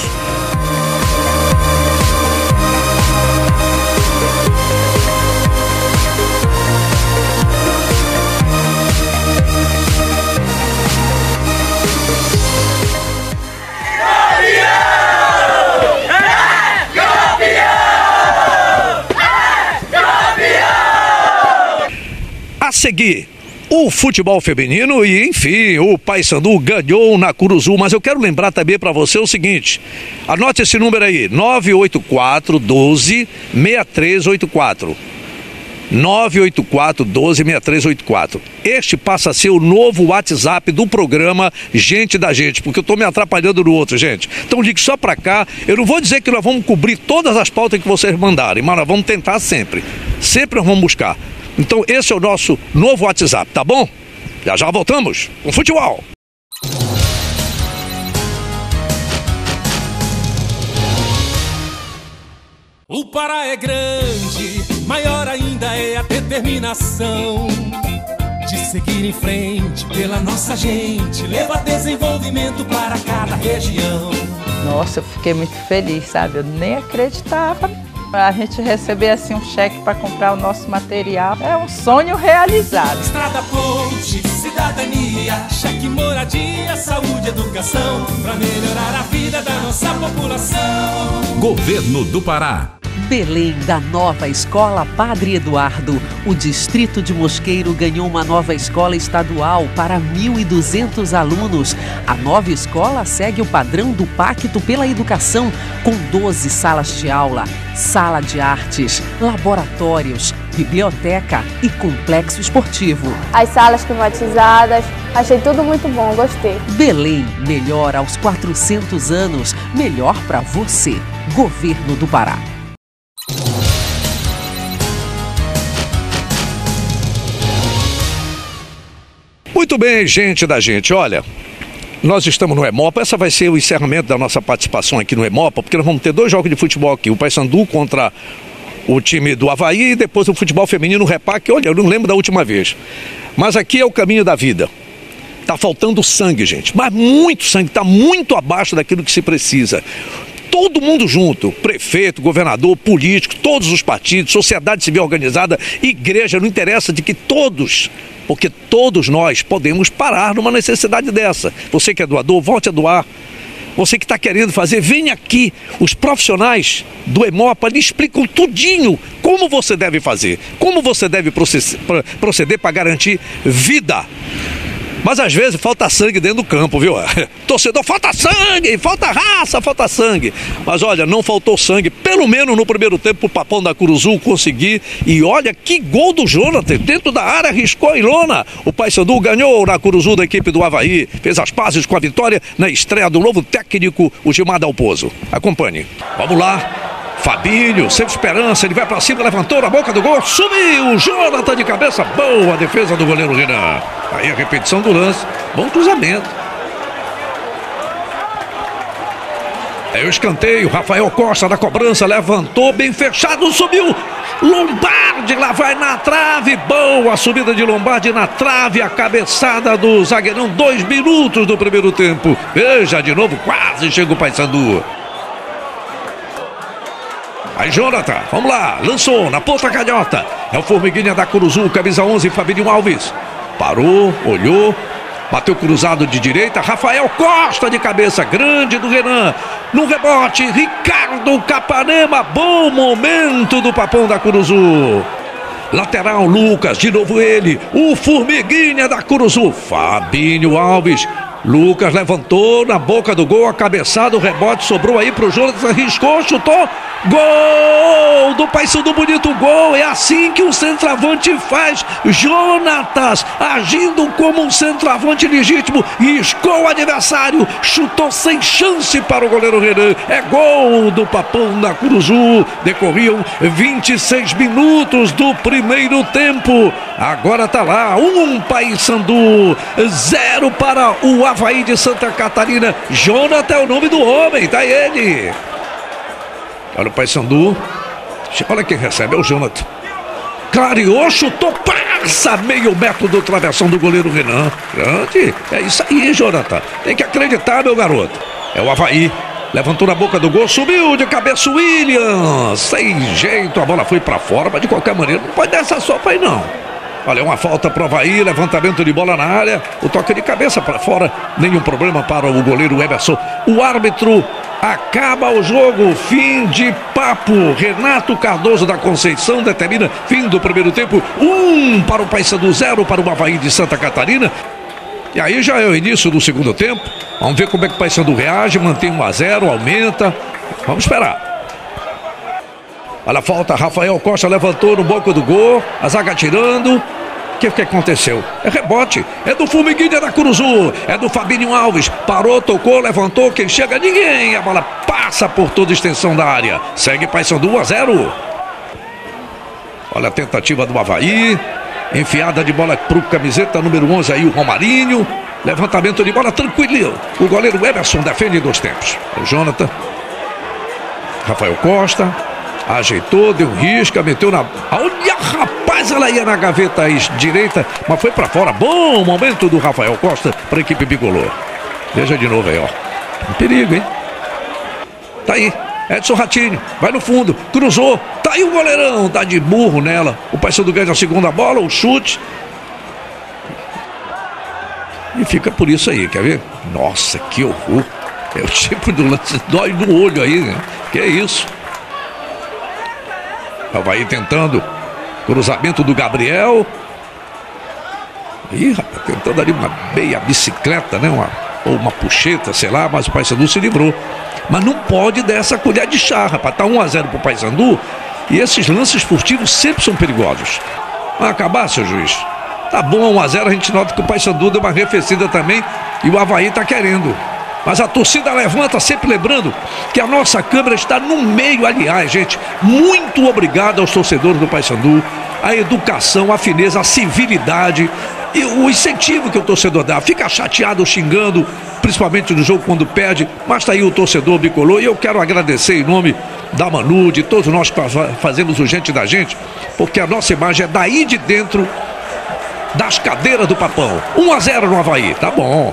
A seguir, o futebol feminino e, enfim, o Paysandu ganhou na Curuzu. Mas eu quero lembrar também para você o seguinte, anote esse número aí, 984-12-6384. 984-12-6384. Este passa a ser o novo WhatsApp do programa Gente da Gente, porque eu estou me atrapalhando no outro, gente. Então ligue só para cá. Eu não vou dizer que nós vamos cobrir todas as pautas que vocês mandarem, mas nós vamos tentar sempre. Sempre nós vamos buscar. Então esse é o nosso novo WhatsApp, tá bom? Já voltamos com futebol. O Pará é grande, maior ainda é a determinação de seguir em frente pela nossa gente, levar desenvolvimento para cada região. Nossa, eu fiquei muito feliz, sabe? Eu nem acreditava. A gente receber assim um cheque para comprar o nosso material é um sonho realizado. Estrada, ponte, cidadania, cheque, moradia, saúde, educação, para melhorar a vida da nossa população. Governo do Pará. Belém da nova Escola Padre Eduardo. O distrito de Mosqueiro ganhou uma nova escola estadual para 1.200 alunos. A nova escola segue o padrão do Pacto pela Educação, com 12 salas de aula, sala de artes, laboratórios, biblioteca e complexo esportivo. As salas climatizadas, achei tudo muito bom, gostei. Belém, melhor aos 400 anos, melhor para você. Governo do Pará. Muito bem, gente da gente, olha, nós estamos no Hemopa, essa vai ser o encerramento da nossa participação aqui no Hemopa, porque nós vamos ter 2 jogos de futebol aqui, o Paysandu contra o time do Avaí e depois o futebol feminino, o Repac, olha, eu não lembro da última vez, mas aqui é o caminho da vida. Tá faltando sangue, gente, mas muito sangue, tá muito abaixo daquilo que se precisa. Todo mundo junto, prefeito, governador, político, todos os partidos, sociedade civil organizada, igreja, não interessa de que todos, porque todos nós podemos parar numa necessidade dessa. Você que é doador, volte a doar. Você que está querendo fazer, vem aqui. Os profissionais do Hemopa lhe explicam tudinho como você deve fazer, como você deve proceder para garantir vida. Mas às vezes falta sangue dentro do campo, viu? Torcedor, falta sangue, falta raça, falta sangue. Mas olha, não faltou sangue, pelo menos no primeiro tempo o Papão da Curuzu conseguir. E olha que gol do Jonathan, dentro da área, arriscou em lona. O Paysandu ganhou na Curuzu da equipe do Avaí, fez as pazes com a vitória na estreia do novo técnico, o Gilmar Dalpozo. Acompanhe. Vamos lá. Fabinho, sempre esperança, ele vai pra cima, levantou na boca do gol, subiu, Jonathan de cabeça, boa defesa do goleiro Renan. Aí a repetição do lance, bom cruzamento. É o escanteio, Rafael Costa na cobrança, levantou, bem fechado, subiu, Lombardi, lá vai na trave, boa subida de Lombardi na trave, a cabeçada do zagueirão, 2 minutos do primeiro tempo. Veja de novo, quase chega o Paysandu. Aí Jonathan, vamos lá, lançou na ponta canhota, é o Formiguinha da Curuzu, camisa 11, Fabinho Alves, parou, olhou, bateu cruzado de direita, Rafael Costa de cabeça, grande do Renan, no rebote, Ricardo Capanema, bom momento do Papão da Curuzu. Lateral, Lucas, de novo ele, o Formiguinha da Curuzu, Fabinho Alves. Lucas levantou na boca do gol, a cabeçada, o rebote sobrou aí pro Jonathan, riscou, chutou, gol do Paysandu, bonito gol, é assim que o centroavante faz. Jonatas agindo como um centroavante legítimo, riscou o adversário, chutou sem chance para o goleiro Renan, é gol do Papão da Curuzu. Decorriam 26 minutos do primeiro tempo, agora tá lá, 1 Paysandu, 0 para o Avaí de Santa Catarina. Jonathan é o nome do homem, tá ele. Olha o Paysandu, olha quem recebe, é o Jonathan. Clareou, chutou, passa meio metro do travessão do goleiro Renan. Grande, é isso aí, Jonathan. Tem que acreditar, meu garoto. É o Avaí, levantou na boca do gol, subiu de cabeça o William. Sem jeito, a bola foi pra fora, mas de qualquer maneira não pode dar essa sopa aí não. Olha, uma falta para o Avaí, levantamento de bola na área, o toque de cabeça para fora, nenhum problema para o goleiro Emerson. O árbitro acaba o jogo, fim de papo. Renato Cardoso da Conceição determina fim do primeiro tempo, 1 para o Paysandu, 0 para o Avaí de Santa Catarina. E aí já é o início do segundo tempo, vamos ver como é que o Paysandu reage, mantém 1-0, aumenta, vamos esperar. Olha a falta, Rafael Costa levantou no banco do gol, a zaga tirando. O que aconteceu? É rebote, é do Formiguinha da Curuzu, é do Fabinho Alves, parou, tocou, levantou, quem chega? Ninguém, a bola passa por toda a extensão da área, segue Paysandu 1-0. Olha a tentativa do Avaí, enfiada de bola pro camiseta número 11 aí, o Romarinho, levantamento de bola tranquilo, o goleiro Emerson defende em 2 tempos. O Jonathan, Rafael Costa, ajeitou, deu risca, meteu na... Olha, rapaz, ela ia na gaveta direita, mas foi pra fora. Bom momento do Rafael Costa para a equipe bicolor. Veja de novo aí, ó. Um perigo, hein? Tá aí, Edson Ratinho, vai no fundo, cruzou. Tá aí o goleirão, tá de burro nela. O Paysandu ganha a segunda bola, o chute. E fica por isso aí, quer ver? Nossa, que horror. É o tipo do lance, dói no olho aí, né? Que é isso? Avaí tentando, cruzamento do Gabriel. Ih, rapaz, tentando ali uma meia bicicleta, né? Ou uma puxeta, sei lá, mas o Paysandu se livrou. Mas não pode dar essa colher de chá, rapaz. Tá 1-0 pro Paysandu e esses lances furtivos sempre são perigosos. Vai acabar, seu juiz? Tá bom, 1-0, a gente nota que o Paysandu deu uma arrefecida também e o Avaí tá querendo. Mas a torcida levanta, sempre lembrando que a nossa câmera está no meio. Aliás, gente, muito obrigado aos torcedores do Paysandu, a educação, a fineza, a civilidade e o incentivo que o torcedor dá. Fica chateado, xingando, principalmente no jogo quando perde, mas está aí o torcedor bicolor. E eu quero agradecer em nome da Manu, de todos nós que fazemos o Gente da Gente, porque a nossa imagem é daí de dentro das cadeiras do Papão. 1-0 no Avaí, tá bom.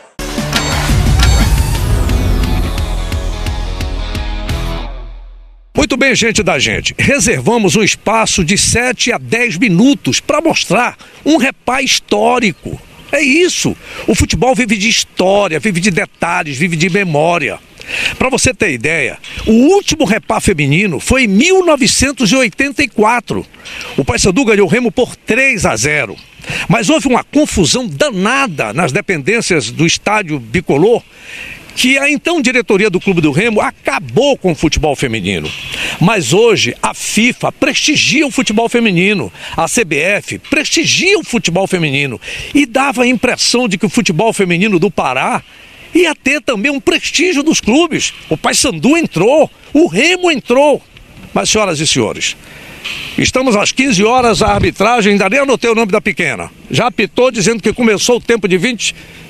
Muito bem, gente da gente, reservamos um espaço de 7 a 10 minutos para mostrar um repá histórico. É isso, o futebol vive de história, vive de detalhes, vive de memória. Para você ter ideia, o último repá feminino foi em 1984. O Paysandu ganhou o Remo por 3-0. Mas houve uma confusão danada nas dependências do estádio bicolor, que a então diretoria do Clube do Remo acabou com o futebol feminino. Mas hoje a FIFA prestigia o futebol feminino, a CBF prestigia o futebol feminino e dava a impressão de que o futebol feminino do Pará ia ter também um prestígio dos clubes. O Paysandu entrou, o Remo entrou. Mas, senhoras e senhores, estamos às 15 horas, a arbitragem, ainda nem anotei o nome da pequena, já apitou dizendo que começou o tempo de 20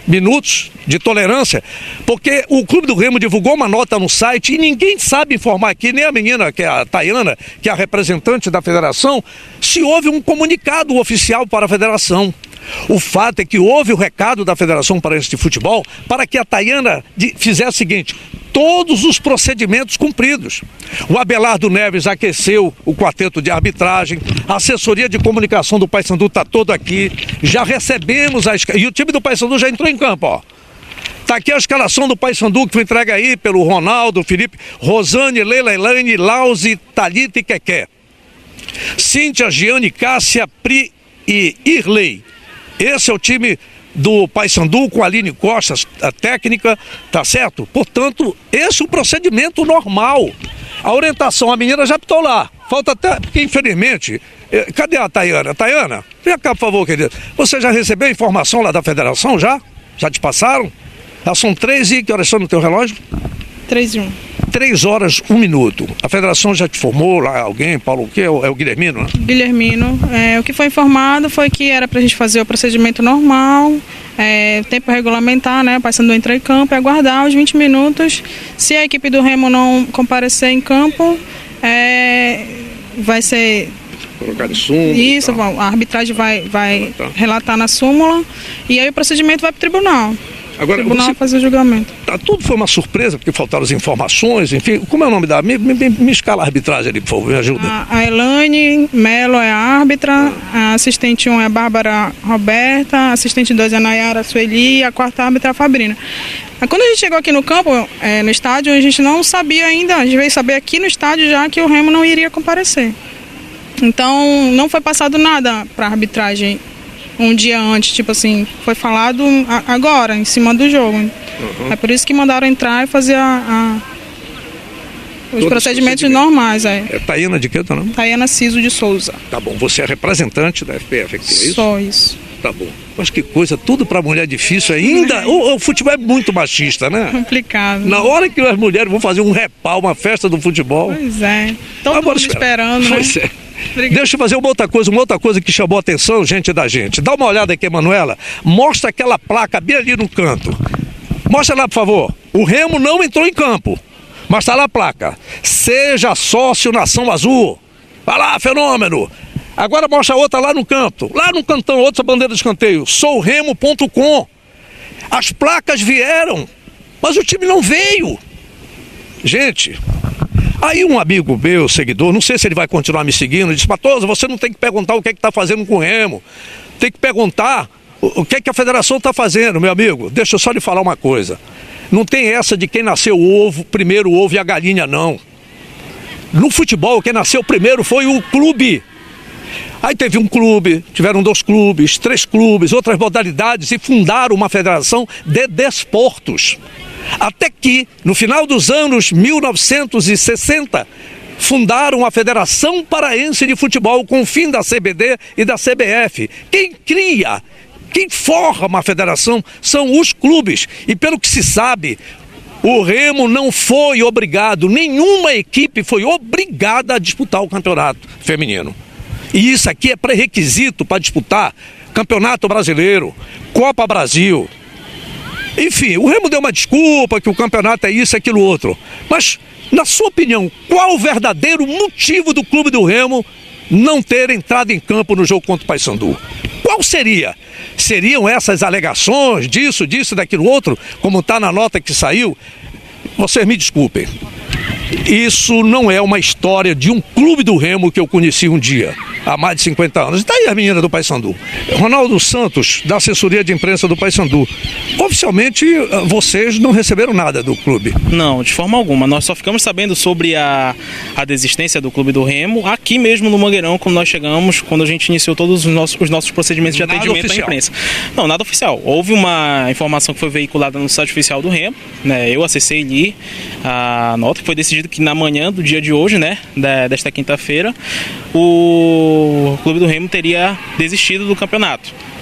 minutos de tolerância, porque o Clube do Remo divulgou uma nota no site e ninguém sabe informar aqui, nem a menina, que é a Tayana, que é a representante da federação, se houve um comunicado oficial para a federação. O fato é que houve o recado da Federação Paraense de Futebol para que a Tayana fizesse o seguinte: todos os procedimentos cumpridos. O Abelardo Neves aqueceu o quarteto de arbitragem, a assessoria de comunicação do Paysandu está todo aqui, já recebemos e o time do Paysandu já entrou em campo, ó. Está aqui a escalação do Paysandu que foi entregue aí pelo Ronaldo, Felipe, Rosane, Leila, Elaine, Lauzi, Thalita e Keké. Cíntia, Giane, Cássia, Pri e Irley. Esse é o time do Paysandu com a Aline Costa, a técnica, tá certo? Portanto, esse é o procedimento normal. A orientação, a menina já apitou lá. Falta até, porque infelizmente, cadê a Tayana? Tayana, vem cá, por favor, querida. Você já recebeu a informação lá da federação, já? Já te passaram? Já são 3 e... Que horas são no teu relógio? 3:01. 3 horas, 1 minuto. A federação já te formou lá alguém, Paulo, o que? É o Guilhermino, né? Guilhermino. O que foi informado foi que era pra gente fazer o procedimento normal, tempo regulamentar, né? O Paysandu entrar em campo e aguardar os 20 minutos. Se a equipe do Remo não comparecer em campo, vai ser... Colocar em súmula. Isso, a arbitragem vai relatar na súmula e aí o procedimento vai para o tribunal. Agora, o tribunal vai fazer o julgamento. Tudo foi uma surpresa, porque faltaram as informações, enfim. Como é o nome da... Me escala a arbitragem ali, por favor, me ajuda. A Elaine Melo é a árbitra, a assistente 1 é a Bárbara Roberta, a assistente 2 é a Nayara Sueli e a quarta árbitra é a Fabrina. Quando a gente chegou aqui no campo, no estádio, a gente não sabia ainda, a gente veio saber aqui no estádio já que o Remo não iria comparecer. Então, não foi passado nada para a arbitragem um dia antes, tipo assim, foi falado agora, em cima do jogo. Uhum. É por isso que mandaram entrar e fazer os procedimentos normais. É Tayana de quê, tá não? Tayana Ciso de Souza. Tá bom, você é representante da FPF aqui, é isso? Só isso. Tá bom. Mas que coisa, tudo pra mulher difícil ainda. O futebol é muito machista, né? Complicado. Na hora que as mulheres vão fazer um repau, uma festa do futebol. Pois é. Todo mundo esperando, né? Pois é. Deixa eu fazer uma outra coisa que chamou a atenção, gente da gente. Dá uma olhada aqui, Manuela. Mostra aquela placa bem ali no canto. Mostra lá, por favor. O Remo não entrou em campo, mas tá lá a placa. Seja sócio Nação Azul. Vai lá, fenômeno. Agora mostra outra lá no canto. Lá no cantão, outra bandeira de escanteio. souremo.com. As placas vieram, mas o time não veio. Gente... Aí um amigo meu, seguidor, não sei se ele vai continuar me seguindo, disse: Matoso, você não tem que perguntar o que é que está fazendo com o Remo. Tem que perguntar o que é que a federação está fazendo, meu amigo. Deixa eu só lhe falar uma coisa. Não tem essa de quem nasceu primeiro o ovo e a galinha, não. No futebol, quem nasceu primeiro foi o clube. Aí teve um clube, tiveram 2 clubes, 3 clubes, outras modalidades e fundaram uma federação de desportos. Até que, no final dos anos 1960, fundaram a Federação Paraense de Futebol com o fim da CBD e da CBF. Quem forma a federação são os clubes. E pelo que se sabe, o Remo não foi obrigado, nenhuma equipe foi obrigada a disputar o campeonato feminino. E isso aqui é pré-requisito para disputar Campeonato Brasileiro, Copa Brasil. Enfim, o Remo deu uma desculpa que o campeonato é isso, aquilo, outro. Mas, na sua opinião, qual o verdadeiro motivo do clube do Remo não ter entrado em campo no jogo contra o Paysandu? Qual seria? Seriam essas alegações disso, daquilo, outro, como está na nota que saiu? Vocês me desculpem. Isso não é uma história de um clube do Remo que eu conheci um dia, há mais de 50 anos. Está aí a menina do Paysandu. Ronaldo Santos, da assessoria de imprensa do Paysandu. Oficialmente, vocês não receberam nada do clube? Não, de forma alguma. Nós só ficamos sabendo sobre a desistência do clube do Remo aqui mesmo no Mangueirão, quando nós chegamos, quando a gente iniciou todos os nossos procedimentos de atendimento à imprensa. Não, nada oficial. Houve uma informação que foi veiculada no site oficial do Remo, né? Eu acessei ali a nota, que foi decidido que na manhã do dia de hoje, né, desta quinta-feira, o clube do Remo teria desistido do campeonato.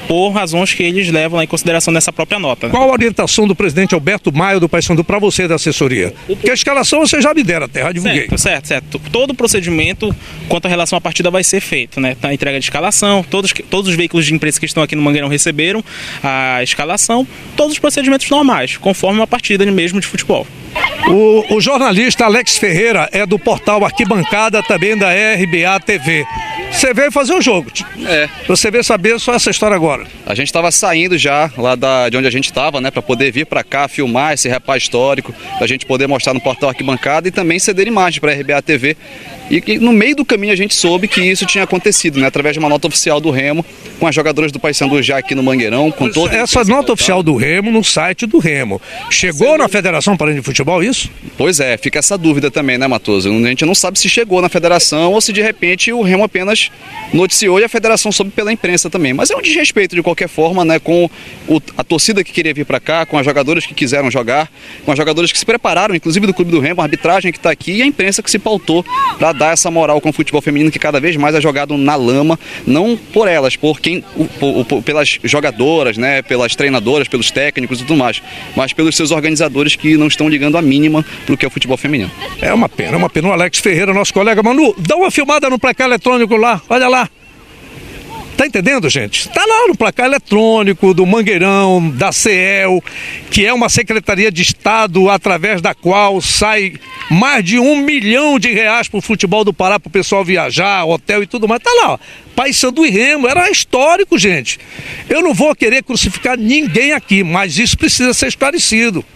por razões que eles levam em consideração nessa própria nota. Né? Qual a orientação do presidente Alberto Maia do Paysandu para você da assessoria? Porque a escalação você já me dera, até já divulguei. Certo. Todo o procedimento quanto à relação à partida vai ser feito, né? A entrega de escalação, todos os veículos de imprensa que estão aqui no Mangueirão receberam a escalação, todos os procedimentos normais, conforme uma partida mesmo de futebol. O jornalista Alex Ferreira é do portal Arquibancada, também da RBA TV. Você veio fazer o jogo. Você veio saber só essa história agora. A gente estava saindo já lá de onde a gente estava, né, para poder vir para cá, filmar esse repá histórico, para a gente poder mostrar no portal Arquibancada e também ceder imagem para a RBA TV. E no meio do caminho a gente soube que isso tinha acontecido, né, através de uma nota oficial do Remo, com as jogadoras do Paysandu já aqui no Mangueirão, com toda essa nota oficial do Remo no site do Remo. Chegou na Federação Paraense de Futebol isso? Pois é, fica essa dúvida também, né, Matoso? A gente não sabe se chegou na federação ou se de repente o Remo apenas noticiou e a federação soube pela imprensa também. Mas é um desrespeito de qualquer forma, né, com a torcida que queria vir para cá, com as jogadoras que quiseram jogar, com as jogadoras que se prepararam, inclusive do Clube do Remo, a arbitragem que está aqui e a imprensa que se pautou para dar essa moral com o futebol feminino que cada vez mais é jogado na lama, não por elas, pelas jogadoras, né, pelas treinadoras, pelos técnicos e tudo mais, mas pelos seus organizadores que não estão ligando a mínima para o que é o futebol feminino. É uma pena. O Alex Ferreira, nosso colega. Manu, dá uma filmada no placar eletrônico lá, olha lá. Tá entendendo, gente? Tá lá no placar eletrônico do Mangueirão, da CEL, que é uma secretaria de Estado através da qual sai mais de R$1 milhão pro futebol do Pará, pro pessoal viajar, hotel e tudo mais. Tá lá, ó. Paysandu e Remo, era histórico, gente. Eu não vou querer crucificar ninguém aqui, mas isso precisa ser esclarecido.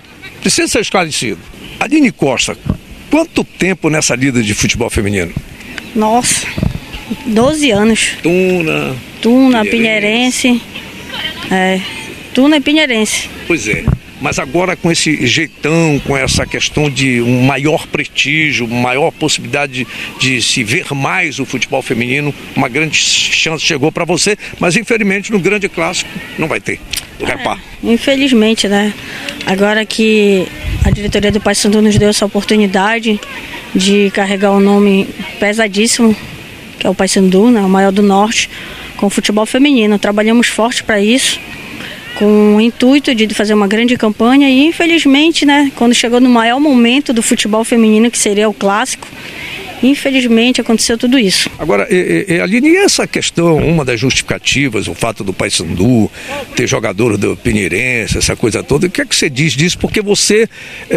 Aline Costa, quanto tempo nessa lida de futebol feminino? Nossa, 12 anos. Tuna, Pinheirense. Tuna e Pinheirense. Pois é, mas agora com esse jeitão, com essa questão de um maior prestígio, maior possibilidade de se ver mais o futebol feminino, uma grande chance chegou para você, mas infelizmente no grande clássico não vai ter o repá. Infelizmente, né? Agora que a diretoria do Paysandu nos deu essa oportunidade de carregar um nome pesadíssimo, que é o Paysandu, né, o maior do Norte, com o futebol feminino. Trabalhamos forte para isso, com o intuito de fazer uma grande campanha e, infelizmente, né, quando chegou no maior momento do futebol feminino, que seria o clássico, infelizmente aconteceu tudo isso. Agora, Aline, e essa questão, uma das justificativas, o fato do Paysandu ter jogador do Pinheirense, essa coisa toda, o que é que você diz disso? Porque você,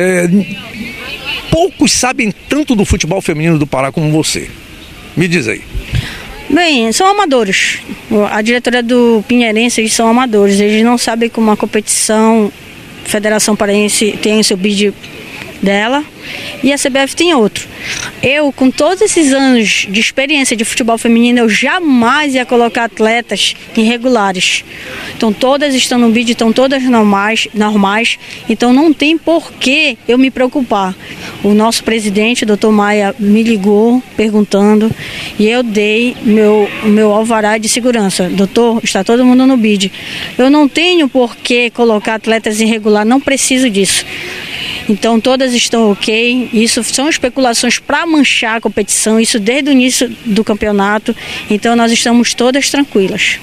poucos sabem tanto do futebol feminino do Pará como você. Me diz aí. Bem, são amadores. A diretoria do Pinheirense, eles são amadores. Eles não sabem como a competição, Federação Paraense tem o seu bid dela e a CBF tem outro. Eu, com todos esses anos de experiência de futebol feminino, eu jamais ia colocar atletas irregulares. Então todas estão no bid, estão todas normais, então não tem por que eu me preocupar. O nosso presidente, o Dr. Maia, me ligou perguntando e eu dei meu alvará de segurança. Doutor, está todo mundo no bid. Eu não tenho por que colocar atletas irregulares, não preciso disso. Então todas estão ok, isso são especulações para manchar a competição, isso desde o início do campeonato, então nós estamos todas tranquilas.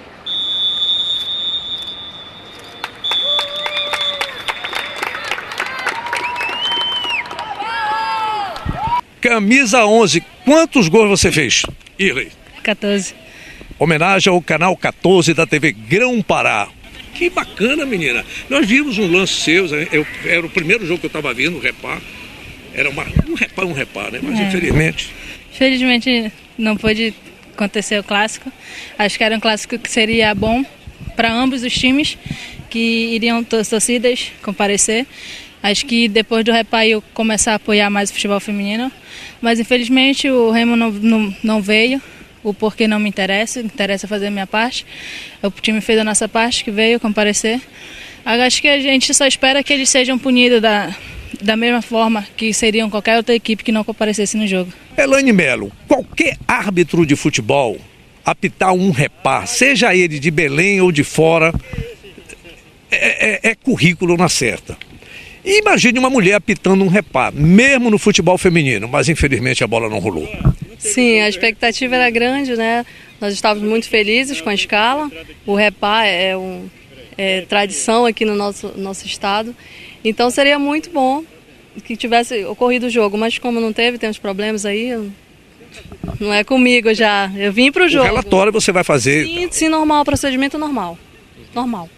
Camisa 11, quantos gols você fez, Irley? 14. Homenagem ao canal 14 da TV Grão Pará. Que bacana, menina. Nós vimos um lance seu, era o primeiro jogo que eu estava vendo, o repá. Era um repá, né? Mas infelizmente... Infelizmente não pôde acontecer o clássico. Acho que era um clássico que seria bom para ambos os times, que iriam torcidas comparecer. Acho que depois do repá eu começar a apoiar mais o futebol feminino. Mas infelizmente o Remo não veio. O porquê não me interessa fazer a minha parte. O time fez a nossa parte, que veio comparecer. Acho que a gente só espera que eles sejam punidos da mesma forma que seriam qualquer outra equipe que não comparecesse no jogo. Elaine Melo, qualquer árbitro de futebol apitar um repá, seja ele de Belém ou de fora, é currículo na certa. Imagine uma mulher apitando um repá, mesmo no futebol feminino, mas infelizmente a bola não rolou. Sim, a expectativa era grande, né? Nós estávamos muito felizes com a escala. O repá é tradição aqui no nosso estado. Então seria muito bom que tivesse ocorrido o jogo, mas como não teve, tem uns problemas aí, não é comigo já. Eu vim para o jogo. O relatório você vai fazer? Sim, normal, procedimento normal. Normal.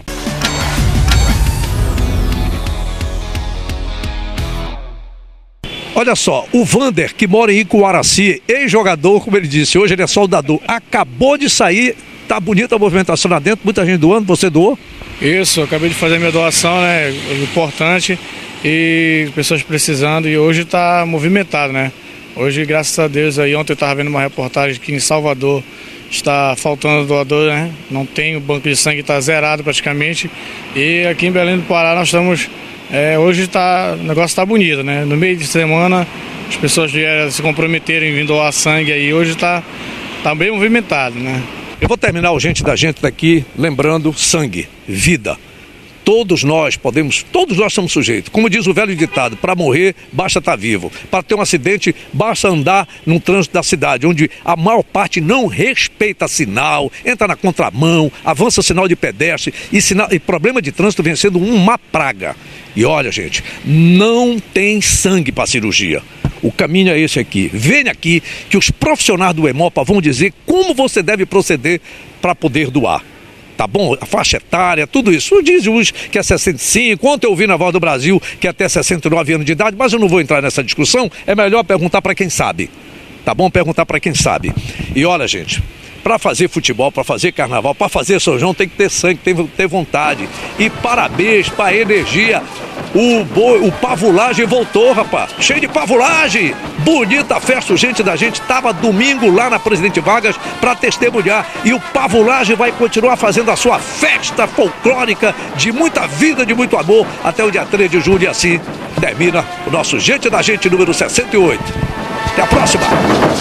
Olha só, o Vander, que mora em Icuaraci, ex-jogador, como ele disse, hoje ele é soldador, acabou de sair, tá bonita a movimentação lá dentro, muita gente doando, você doou? Isso, eu acabei de fazer minha doação, né, importante, e pessoas precisando, e hoje tá movimentado, né. Hoje, graças a Deus, aí ontem eu estava vendo uma reportagem que em Salvador está faltando doador, né, não tem, o banco de sangue está zerado praticamente, e aqui em Belém do Pará nós estamos... hoje o negócio está bonito, né? No meio de semana as pessoas vieram se comprometerem em vir doar sangue aí, hoje está bem movimentado, né? Eu vou terminar o Gente da Gente daqui lembrando sangue, vida. Todos nós somos sujeitos. Como diz o velho ditado, para morrer basta estar vivo. Para ter um acidente basta andar no trânsito da cidade, onde a maior parte não respeita sinal, entra na contramão, avança sinal de pedestre e problema de trânsito vem sendo uma praga. E olha, gente, não tem sangue para cirurgia. O caminho é esse aqui. Venha aqui que os profissionais do Hemopa vão dizer como você deve proceder para poder doar. Tá bom? A faixa etária, tudo isso. Diz hoje que é 65, ontem eu ouvi na Voz do Brasil que é até 69 anos de idade, mas eu não vou entrar nessa discussão, é melhor perguntar para quem sabe. Tá bom? Perguntar para quem sabe. E olha, gente, para fazer futebol, para fazer carnaval, para fazer São João tem que ter sangue, tem que ter vontade. E parabéns para a energia. O Pavulagem voltou, rapaz. Cheio de pavulagem. Bonita a festa, gente da gente. Tava domingo lá na Presidente Vargas para testemunhar. E o Pavulagem vai continuar fazendo a sua festa folclórica de muita vida, de muito amor, até o dia 3 de julho. E assim termina o nosso Gente da Gente número 68. Até a próxima.